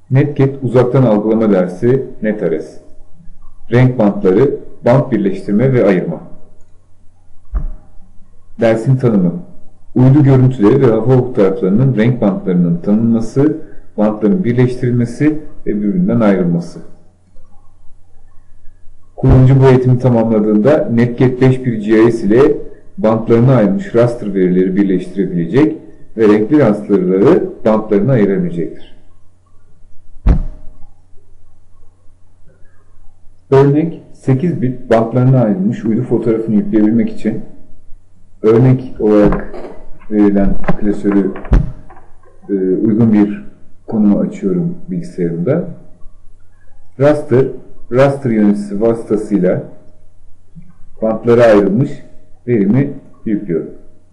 Netcat uzaktan algılama dersi NetAres. Renk bantları, bant birleştirme ve ayırma. Dersin tanımı. Uydu görüntüleri ve hava fotoğraflarının renk bantlarının tanınması, bantların birleştirilmesi ve birbirinden ayrılması. Kullanıcı bu eğitimi tamamladığında Netcat 5.1 GIS ile bantlarına ayrılmış raster verileri birleştirebilecek ve renkli rasterları bantlarına ayırabilecektir. Örnek 8 bit bantlarına ayrılmış uydu fotoğrafını yükleyebilmek için örnek olarak verilen klasörü uygun bir konuma açıyorum bilgisayarımda. Raster yöneticisi vasıtasıyla bantlara ayrılmış verimi yüklüyorum.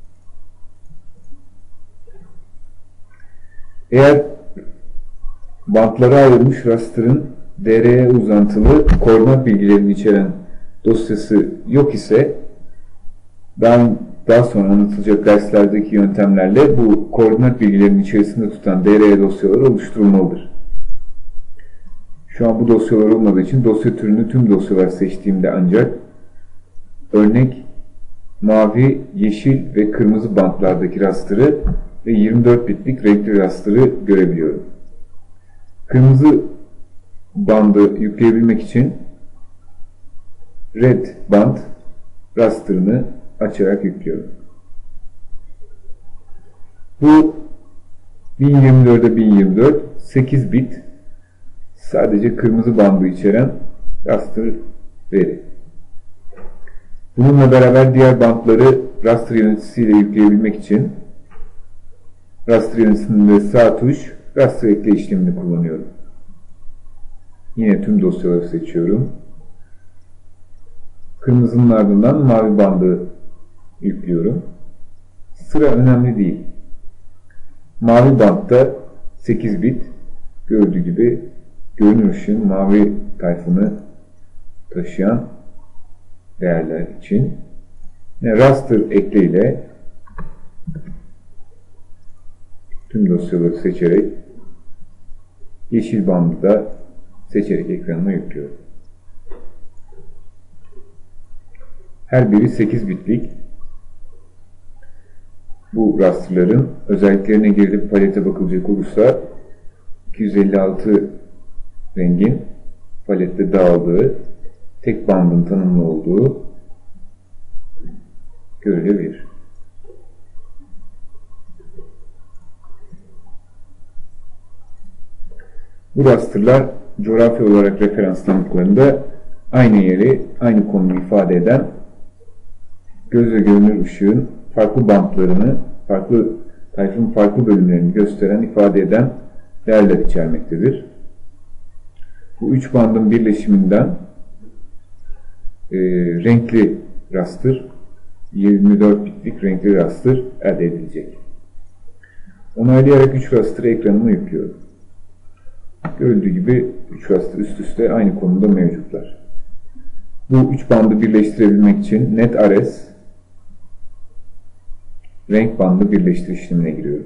Eğer bantlara ayrılmış raster'ın DR'ye uzantılı koordinat bilgilerini içeren dosyası yok ise daha sonra anlatılacak derslerdeki yöntemlerle bu koordinat bilgilerinin içerisinde tutan DRE dosyaları oluşturulmalıdır. Şu an bu dosyalar olmadığı için dosya türünü tüm dosyalar seçtiğimde ancak örnek mavi, yeşil ve kırmızı bantlardaki raster'ı ve 24 bitlik renkli raster'ı görebiliyorum. Kırmızı bandı yükleyebilmek için red band raster'ını açarak yüklüyorum. Bu 1024'e 1024 8 bit sadece kırmızı bandı içeren raster veri. Bununla beraber diğer bantları raster yöneticisiyle yükleyebilmek için raster yöneticisinde sağ tuş raster ekle işlemini kullanıyorum. Yine tüm dosyaları seçiyorum. Kırmızının ardından mavi bandı yüklüyorum. Sıra önemli değil. Mavi bantta 8 bit gördüğü gibi görünür ışığın mavi tayfını taşıyan değerler için raster ekle ile tüm dosyaları seçerek yeşil bandı da seçerek ekranıma yüklüyorum. Her biri 8 bitlik. Bu rasterların özelliklerine girilip palete bakılacak olursa 256 rengin palette dağıldığı, tek bandın tanımlı olduğu görülebilir. Bu rasterlar coğrafi olarak referanslandıklarında aynı yeri, aynı konumu ifade eden gözle görünür ışığın farklı bantlarını, tayfın farklı bölümlerini gösteren, ifade eden değerler içermektedir. Bu üç bandın birleşiminden renkli raster, 24 bitlik renkli raster elde edilecek. Onaylayarak 3 raster'ı ekranıma yüklüyorum. Görüldüğü gibi 3 raster üst üste aynı konumda mevcutlar. Bu 3 bandı birleştirebilmek için NetAres renk bandı birleştir işlemine giriyorum.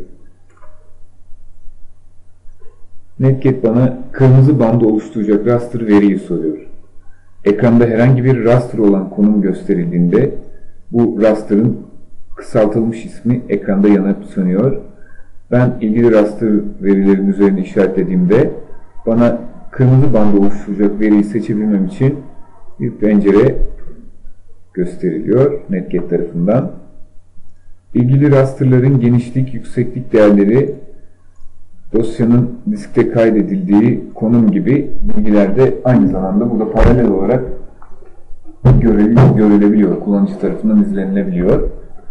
Netcat bana kırmızı bandı oluşturacak raster veriyi soruyor. Ekranda herhangi bir raster olan konum gösterildiğinde bu raster'ın kısaltılmış ismi ekranda yanıp sönüyor. Ben ilgili raster verilerin üzerine işaretlediğimde bana kırmızı bandı oluşturacak veriyi seçebilmem için bir pencere gösteriliyor Netcat tarafından. İlgili rasterların genişlik, yükseklik değerleri dosyanın diskte kaydedildiği konum gibi bilgiler de aynı zamanda burada paralel olarak görülebiliyor. Kullanıcı tarafından izlenilebiliyor.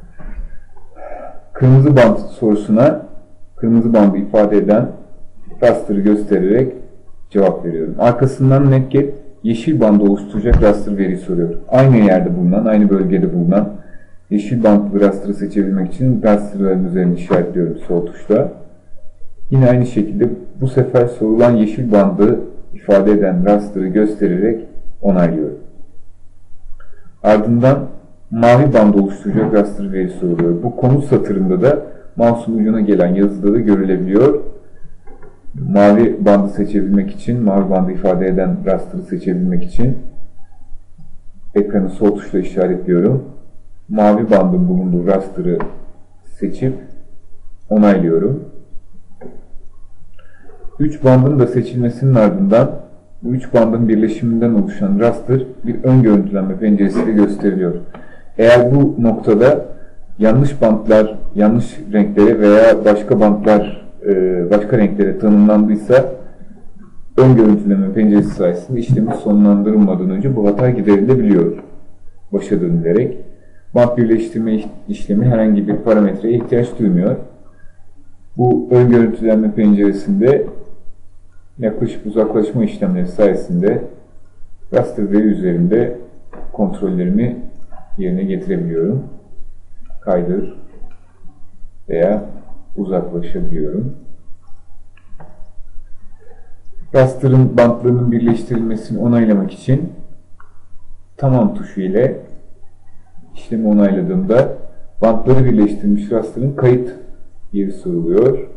Kırmızı band sorusuna kırmızı bandı ifade eden raster'ı göstererek cevap veriyorum. Arkasından Netcat yeşil bandı oluşturacak raster veri soruyor. Aynı yerde bulunan, aynı bölgede bulunan yeşil bandlı raster'ı seçebilmek için raster'ların üzerine işaretliyorum sol tuşla. Yine aynı şekilde bu sefer sorulan yeşil bandı ifade eden raster'ı göstererek onaylıyorum. Ardından mavi bandı oluşturacak raster veri soruluyor. Bu komut satırında da mouse'un ucuna gelen yazıda da görülebiliyor. Mavi bandı seçebilmek için, mavi bandı ifade eden raster'ı seçebilmek için ekranı sol tuşla işaretliyorum. Mavi bandın bulunduğu raster'ı seçip onaylıyorum. 3 bandın da seçilmesinin ardından bu 3 bandın birleşiminden oluşan raster bir ön görüntülenme penceresiyle gösteriliyor. Eğer bu noktada yanlış bantlar, yanlış renklere veya başka bantlar başka renklere tanımlandıysa ön görüntüleme penceresi sayesinde işlemi sonlandırılmadan önce bu hata giderilebiliyor. Başa dönülerek. Bant birleştirme işlemi herhangi bir parametreye ihtiyaç duymuyor. Bu ön görüntülenme penceresinde yaklaşık uzaklaşma işlemleri sayesinde raster veri üzerinde kontrollerimi yerine getirebiliyorum. Kaydır veya uzaklaşabiliyorum. Raster'ın bantlarının birleştirilmesini onaylamak için tamam tuşu ile işlemi onayladığımda bantları birleştirilmiş raster'ın kayıt yeri soruluyor.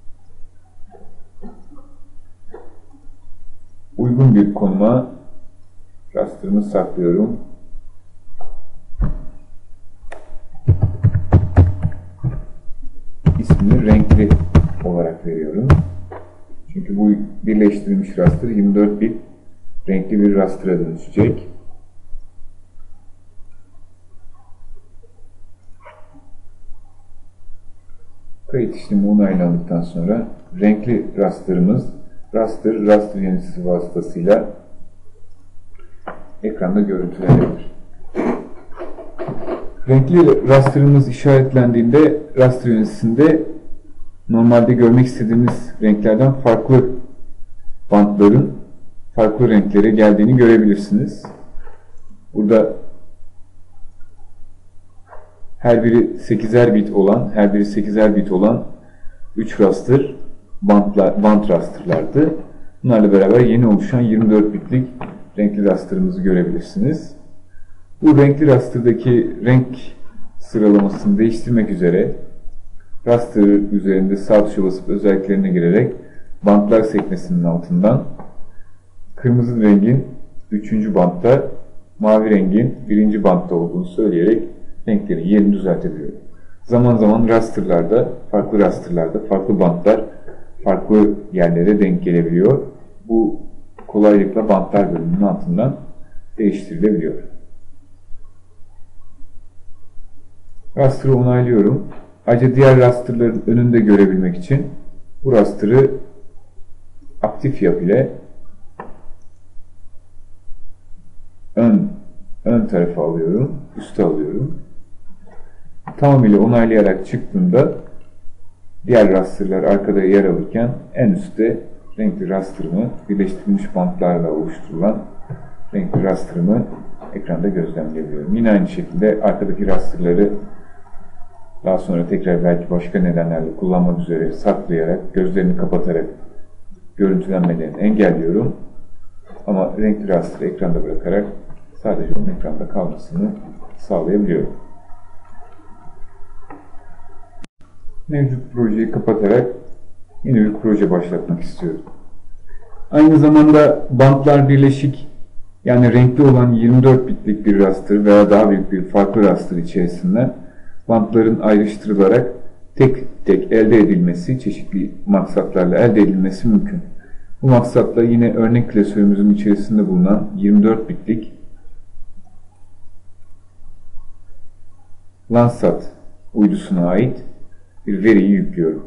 Uygun bir konuma raster'ımı saklıyorum. İsmini renkli olarak veriyorum. Çünkü bu birleştirilmiş raster 24 bit renkli bir raster'a dönüşecek. Kayıt işlemi onaylandıktan sonra renkli raster'ımız raster yöneticisi vasıtasıyla ekranda görüntülenebilir. Renkli raster'ımız işaretlendiğinde raster yöneticisinde normalde görmek istediğiniz renklerden farklı bantların farklı renklere geldiğini görebilirsiniz. Burada her biri 8'er bit olan 3 raster bant rasterlardı. Bunlarla beraber yeni oluşan 24 bitlik renkli raster'ımızı görebilirsiniz. Bu renkli raster'daki renk sıralamasını değiştirmek üzere raster üzerinde sağ tuşa basıp özelliklerine girerek bantlar sekmesinin altından kırmızı rengin 3. bantta, mavi rengin 1. bantta olduğunu söyleyerek renklerin yerini düzeltebiliyorum. Zaman zaman rasterlarda, farklı bantlar farklı yerlere denk gelebiliyor. Bu kolaylıkla bantlar bölümünün altından değiştirilebiliyor. Raster'ı onaylıyorum. Ayrıca diğer rasterların önünde görebilmek için bu raster'ı aktif yap ile ön tarafa alıyorum, üste alıyorum. Tamamıyla onaylayarak çıktığımda diğer rasterlar arkada yer alırken en üstte renkli raster'ımı birleştirilmiş bantlarla oluşturulan renkli raster'ımı ekranda gözlemleyebiliyorum. Yine aynı şekilde arkadaki rasterları daha sonra tekrar belki başka nedenlerle kullanmak üzere saklayarak, gözlerini kapatarak görüntülenmelerini engelliyorum. Ama renkli raster'ı ekranda bırakarak sadece onun ekranda kalmasını sağlayabiliyorum. Mevcut projeyi kapatarak yeni bir proje başlatmak istiyorum. Aynı zamanda bantlar birleşik, yani renkli olan 24 bitlik bir raster veya daha büyük bir farklı raster içerisinde bantların ayrıştırılarak tek tek elde edilmesi, çeşitli maksatlarla elde edilmesi mümkün. Bu maksatla yine örnek klasörümüzün içerisinde bulunan 24 bitlik Landsat uydusuna ait bir veriyi yüklüyorum.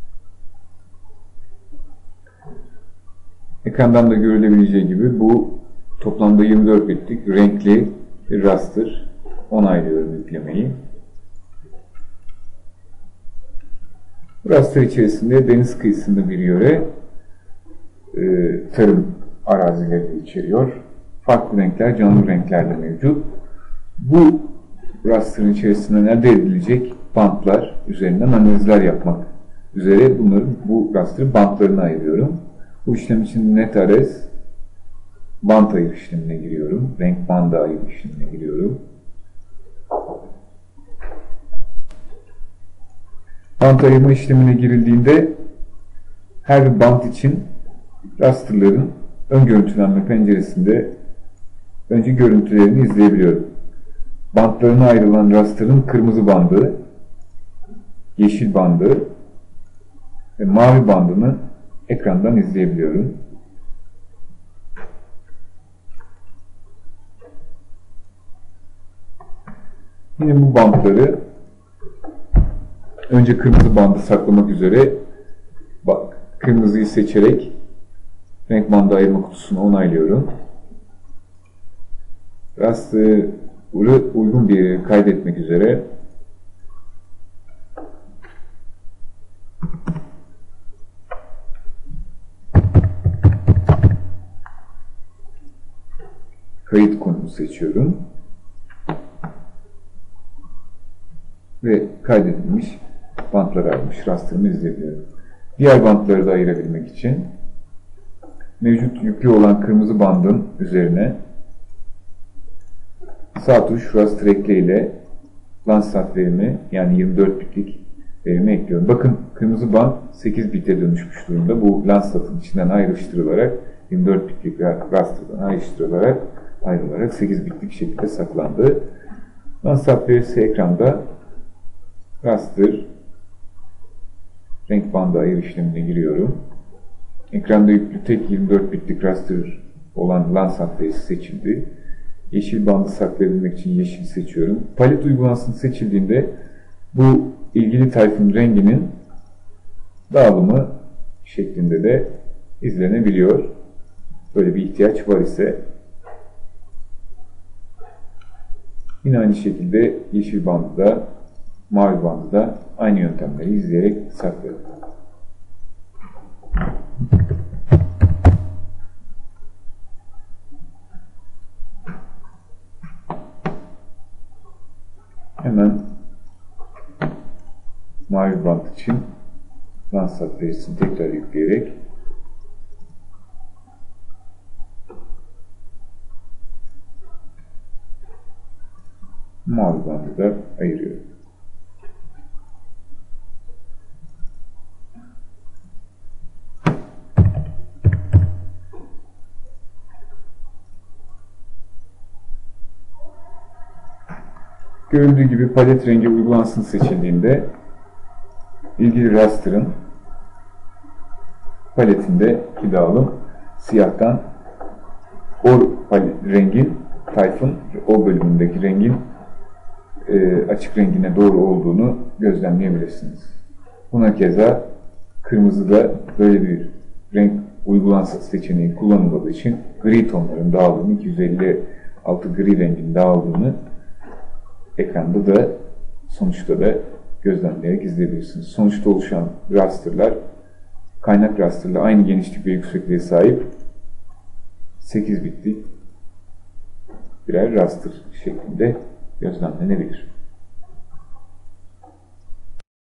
Ekrandan da görülebileceği gibi bu toplamda 24 bitlik renkli bir raster. Onaylıyorum yüklemeyi. Bu raster içerisinde deniz kıyısında bir yöre tarım arazileri içeriyor. Farklı renkler, canlı renkler de mevcut. Bu rasterın içerisinden elde edilecek bantlar üzerinden analizler yapmak üzere bu raster bantlarına ayırıyorum. Bu işlem için NetArray bant ayır işlemine giriyorum. Renk bandı ayır işlemine giriyorum. Bant ayırma işlemine girildiğinde Her bir bant için rasterların ön görüntülenme penceresinde önce görüntülerini izleyebiliyorum. Bantlarına ayrılan rasterın kırmızı bandı, yeşil bandı ve mavi bandını ekrandan izleyebiliyorum. Yine bu bantları önce kırmızı bandı saklamak üzere kırmızıyı seçerek renk bandı ayırma kutusunu onaylıyorum. Raster'ı uygun bir yere kaydetmek üzere kayıt konumu seçiyorum ve kaydedilmiş bantları almış raster'ımı izleyebiliyorum. Diğer bantları da ayırabilmek için mevcut yüklü olan kırmızı bandın üzerine sağ tuş raster ekle ile Landsat verimi, yani 24 bitlik verimi ekliyorum. Bakın kırmızı band 8 bite dönüşmüş durumda. Bu Landsat'ın içinden ayrıştırılarak 24 bitlik raster'dan ayrılarak 8 bitlik şekilde saklandı. Landsat verisi ekranda raster renk bandı ayır işlemine giriyorum. Ekranda yüklü tek 24 bitlik raster olan Landsat verisi seçildi. Yeşil bandı saklayabilmek için yeşil seçiyorum. Palet uygulamasını seçildiğinde bu ilgili tayfın renginin dağılımı şeklinde de izlenebiliyor. Böyle bir ihtiyaç var ise yine aynı şekilde yeşil bandı da mavi bandı da aynı yöntemleri izleyerek saklıyorum. Hemen mavi bant için Landsat verisini tekrar yükleyerek mavi bandı da ayırıyorum. Görüldüğü gibi palet rengi uygulansın seçildiğinde ilgili raster'ın paletindeki dağılım siyahtan rengin tayfın o bölümündeki rengin açık rengine doğru olduğunu gözlemleyebilirsiniz. Buna keza kırmızıda böyle bir renk uygulansın seçeneği kullanıldığı için gri tonların dağıldığını, 256 gri rengin dağıldığını ekranda da sonuçta da gözlemleyerek izleyebilirsiniz. Sonuçta oluşan rasterlar kaynak rasterla aynı genişlik ve yüksekliğe sahip 8 bitlik birer raster şeklinde gözlemlenebilir.